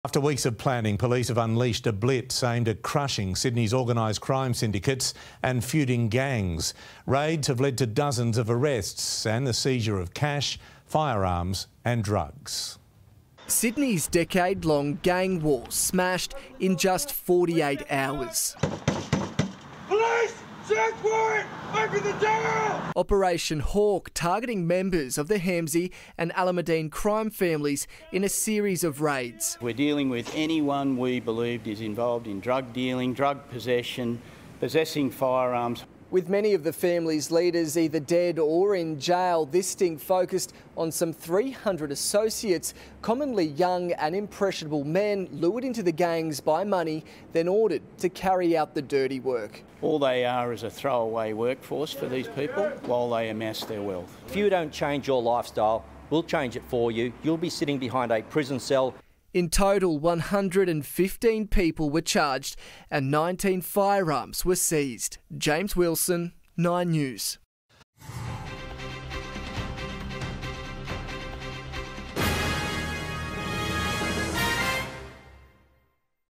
After weeks of planning, police have unleashed a blitz aimed at crushing Sydney's organised crime syndicates and feuding gangs. Raids have led to dozens of arrests and the seizure of cash, firearms and drugs. Sydney's decade-long gang war smashed in just 48 hours. Police! Search warrant! Open the door! Operation Hawk targeting members of the Hamzy and Alameddine crime families in a series of raids. We're dealing with anyone we believed is involved in drug dealing, drug possession, possessing firearms. With many of the family's leaders either dead or in jail, this sting focused on some 300 associates, commonly young and impressionable men lured into the gangs by money, then ordered to carry out the dirty work. All they are is a throwaway workforce for these people while they amass their wealth. If you don't change your lifestyle, we'll change it for you. You'll be sitting behind a prison cell. In total, 115 people were charged and 19 firearms were seized. James Wilson, 9 News.